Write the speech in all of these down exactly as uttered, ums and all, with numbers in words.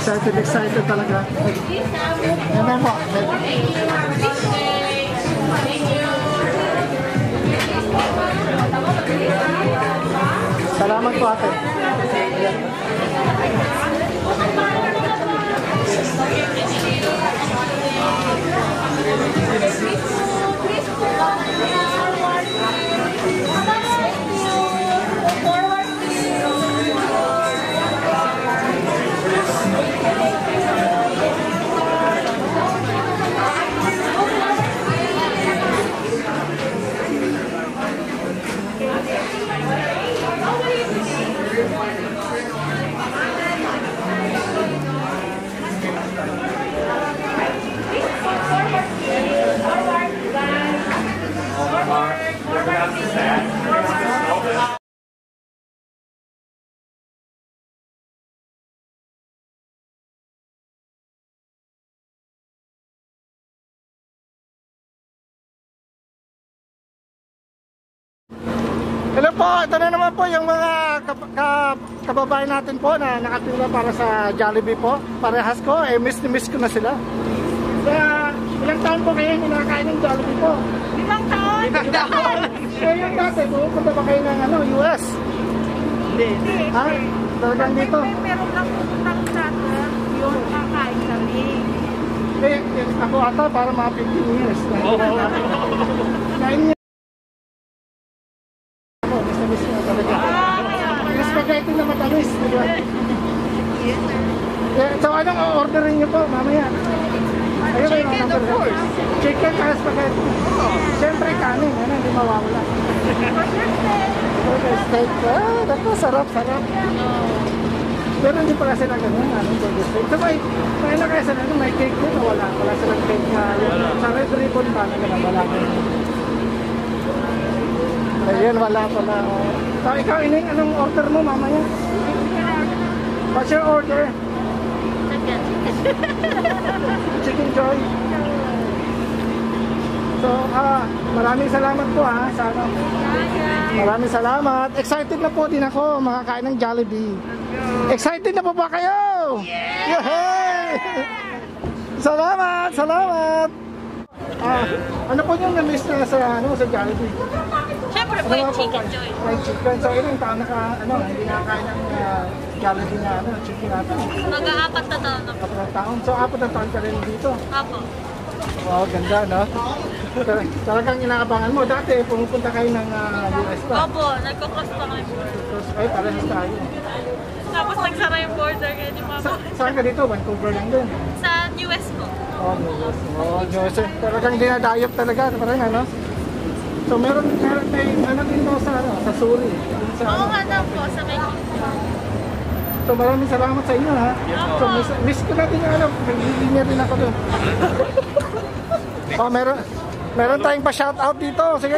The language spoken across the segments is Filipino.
Excited, excited talaga. Yan po. Salamat po ate. Hello po, ito na naman po yung mga ka kababayan natin po na nakatira para sa Jollibee po. Parehas ko, eh miss ni miss ko na sila. Kaya ilang taon po kayo hinakain ng Jollibee po? Limang taon? Limang taon? Kaya yung dati, pupunta ba kayo ng ano, U S? Hindi. Ha? Talagang dito? Meron lang pupuntang natin yung kakain kami. Eh, ako ata para mga fifteen years. Kain niya. Spaghetti na matamis, di ba? Yes, sir. Eh, so anong orderin niyo po mamaya? Ayun, Chicken, of course. Chicken kaya spaghetti. Oh. Siyempre kanin, ano, hindi mawawala. Okay, steak. Ah, naku, sarap, sarap. Pero hindi pala sila ganun, ano, burger steak. So may, may na kaya sila, may cake din, wala. Wala silang cake na, sa red ribbon pa, na wala. Ayan, wala pala. So, ikaw, Ining, anong order mo mamaya? What's your order? Chicken. Chicken Joy. So, ah, maraming salamat po ha. Sa ano. Maraming salamat. Excited na po din ako makakain ng Jollibee. Excited na po ba kayo? Yeah! Yay! Salamat! Salamat! Ah, ano po yung na-miss na sa, ano, sa Jollibee? Siyempre po yung Chicken Joy. May chicken. So, ilang taon naka, ano, hindi nakakain ng uh, Jollibee na, ano, chicken natin. Mag-aapat na taon na po. Apat na taon. So, apat na taon ka rin dito. Apo. Wow, ganda, no? Talagang inaabangan mo. Dati, pumupunta kayo ng uh, U S pa. Opo, nagkakross pa kami border. Ay, parehas tayo. Tapos nagsara yung border kaya di mama. Sa, saan ka dito? Vancouver lang din. Sa U S po. Oh, U S. Oh, U S. Talagang dinadayop talaga. Parang ano? So, meron, meron may, ano din daw sa, ano, sa Suri. Sa, Oo ano, nga daw po, sa may So, maraming salamat sa inyo, ha? So, miss, miss ko natin yung ano. Naglilinya din ako doon. Oh, meron. Meron tayong pa-shoutout dito. Sige,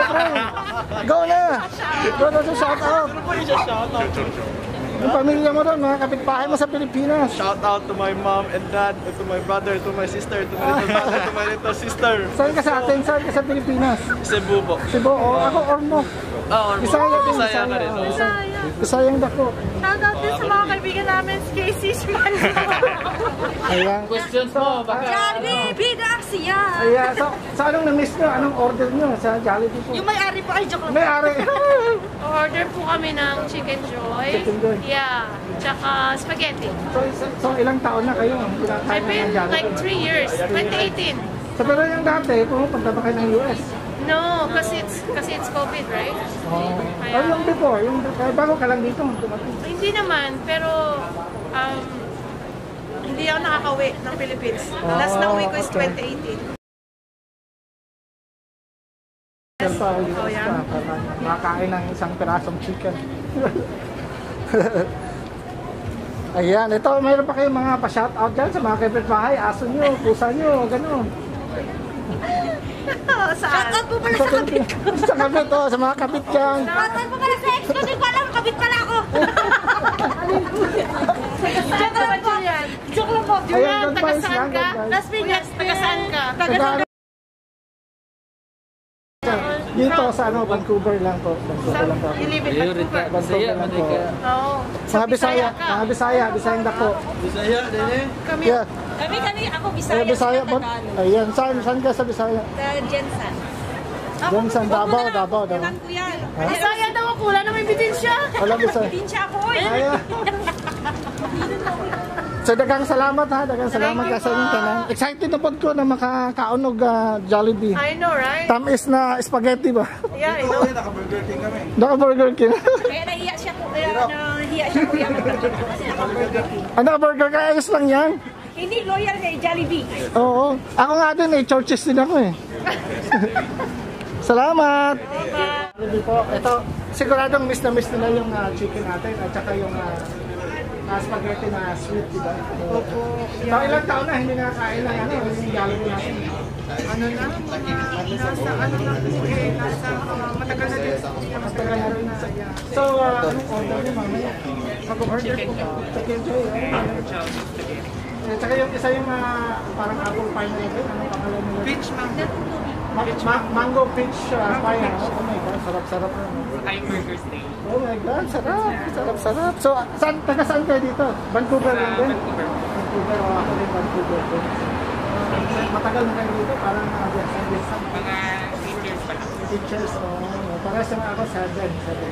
go na! Go na sa shoutout. Ano po yung shoutout? Yung pamilya mo doon, mga kapitbahay mo sa Pilipinas. Shoutout to my mom and dad, to my brother, to my sister, to my little brother, to my little sister. Saan ka sa atin? Saan ka sa Pilipinas? Cebu po. Cebu, oh, ako Ormo. Ah, Ormo. Bisaya din, Bisaya ka rin. oh, Bisaya. Bisayang dako. shoutout din sa mga kaibigan namin, K C Schmano. Ayan. Questions mo, baka... Jollibee na siya! Ayan, so, so anong na-miss nyo? Anong order nyo sa Jollibee po? Yung may-ari po, ay joke lang. May-ari. Order po kami ng Chicken Joy. Chicken Joy. Yeah. Tsaka spaghetti. So, so, so ilang taon na kayo ang kinakain I've ng been Jollibee? like three years. twenty eighteen. So, pero yung dati, pumupunta ba kayo ng U S? No, kasi it's, kasi it's COVID, right? Oh. Kaya- Oh, yung before, yung eh, bago ka lang dito. dumating. Hindi naman, pero um, hindi ako nakaka-uwi ng Philippines. Last na uwi ko is okay. twenty eighteen. Yes. Pa, U S Oh, yeah. pa, para makakain ng isang pirasong chicken. Ayan, ito, mayroon pa kayong mga pa-shoutout dyan sa mga kapitbahay, aso nyo, pusa nyo, gano'n. Saan? Shoutout po pala sa kabit ko. Sa kabit, oh, sa mga kabit dyan. Shoutout po pala sa ex ko. Di ko alam, kabit pala ako. Shoutout po. Joke lang po. Ayan, Julian, good taga vibes saan lang, ka? good vibes. Las Vegas, taga saan ka? Taga Taga- sa Dito sa ano, Vancouver lang po. Vancouver lang po. You live in Vancouver? Vancouver lang po. Oo. Mga Bisaya, mga Bisaya, Bisayang dako. Bisaya, din eh. Kami, Yeah. Kami, kami, ako Mga Bisaya. Bisaya sa po. Tagalog. Ayan, saan, saan ka sa Bisaya? Sa Jensen. Diyan sa Davao, Davao, Davao. Kailan ko yan? Bisaya daw ako, wala na may ebidensya. Alam Bisaya. Pinsya ako eh. Ayan. So dagang salamat ha, dagang salamat ka sa inyong tanan. Excited na pod ko na makakaunog uh, Jollibee. I know, right? Tamis na spaghetti ba? Yeah, I know. Oo, naka-Burger King kami. Naka Burger King. Kaya nahiya siya ko. Kaya nahiya siya kuya. Kasi naka-burger king. Ano Burger ka? Ayos lang yan. Hindi, loyal kay Jollibee. Oo. Ako nga din eh, churches din ako eh. Salamat. Jollibee po. Ito, siguradong miss na miss nila yung uh, chicken natin at saka yung uh, uh, spaghetti na sweet, diba? Opo. So, ilang taon na hindi nakakain ng ano, yung Jollibee natin. Ano na, mga nasa ano na po eh, nasa uh, matagal na din. Matagal na rin na. So, uh, anong order niyo mamaya? Mag-order po ba? Chicken joy. At saka yung isa yung uh, parang apple pie na rin. Anong pangalan nila? Peach mango. Ma ma mango peach uh, pie. Ha? Oh my God, sarap-sarap na. Ay, burger steak. Oh my God, sarap. Sarap-sarap. So, saan, taga saan kayo dito? Vancouver lang din? Vancouver. Vancouver. O, ako din Vancouver din. Uh, matagal na kayo dito? Parang nakabiyasan uh, Mga eight years pa lang. teachers. Oh, para sa mga ako, seven. Seven.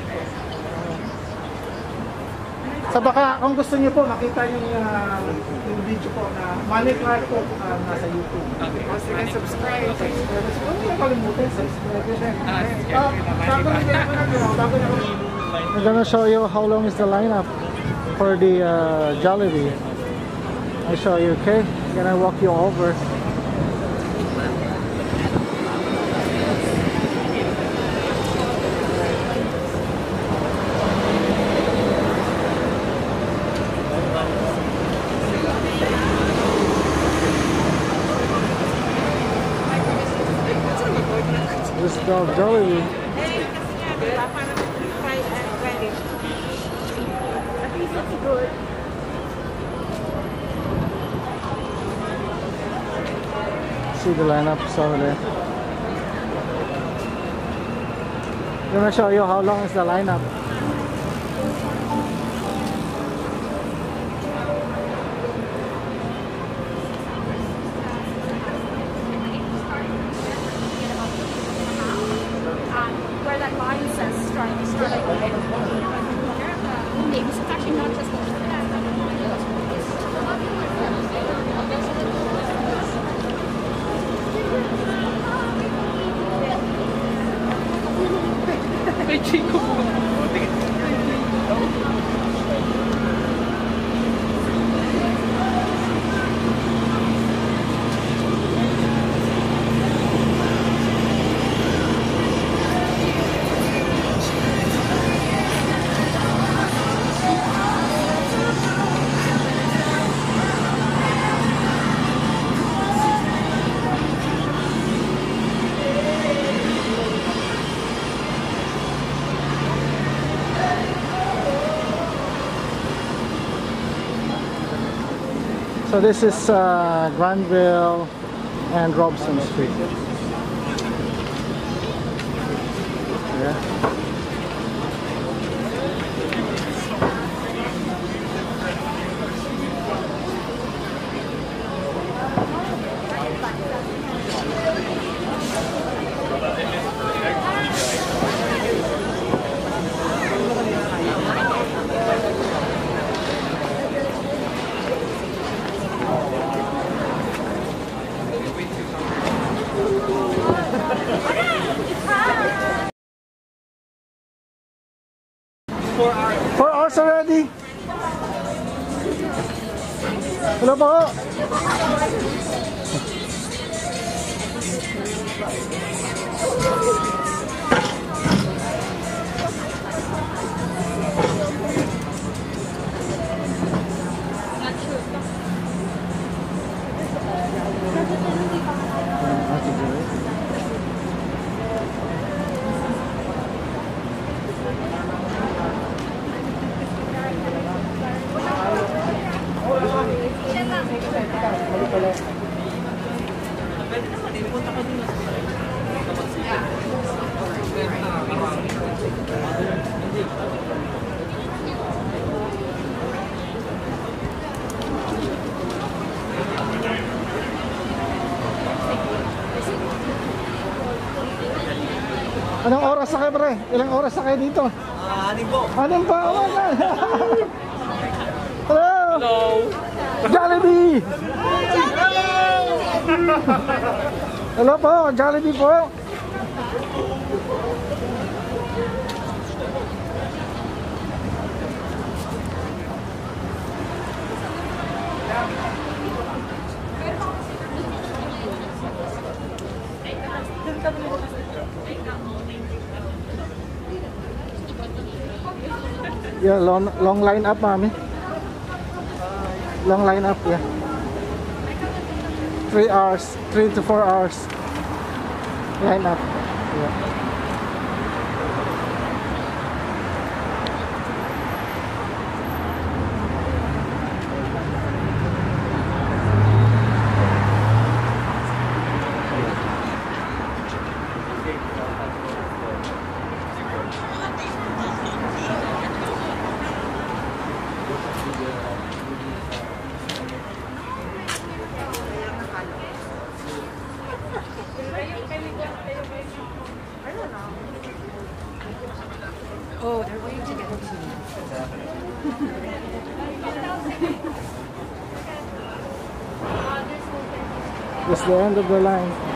Sa baka, kung gusto niyo po, makita yung, uh, yung video po na Money Clark po uh, nasa YouTube. Okay. Sige, subscribe. Subscribe. Huwag niyo nakalimutan, subscribe. Ah, sige. Ah, bago na din ako nag- bago na ako. I'm gonna show you how long is the lineup for the uh, Jollibee. I'll show you, okay? I'm gonna walk you over. This is the Jollibee. Eh, kasi nga, di ba, parang fried and reddish. At least it's good. See the lineups over there. I'm gonna show you how long is the lineup. Where that line says strike, strike. Maybe it's actually not just Ay, Chico po. So this is uh, Granville and Robson Street. Yeah. Four hours already. Hello po. Pwede naman, ipunta ka dun. Anong oras na kayo, pre? Ilang oras na kayo dito? Ah, aning po. Anong pa? Oh my God! Hello! Hello! Jollibee! Hello po, Jollibee po. Yeah, long, long line up, mami. Long line up, yeah. Three hours, three to four hours. Line up. Yeah. Oh, they're waiting to get to you. That's the end of the line.